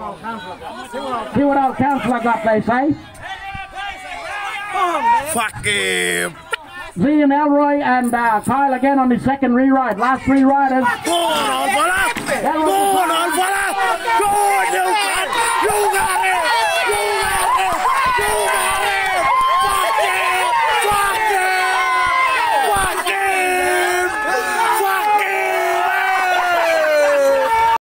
See what our counselor got, they say. Fuck him. Z and Elroy and Kyle again on the second re-ride. Last three riders. Go on, brother. Elroy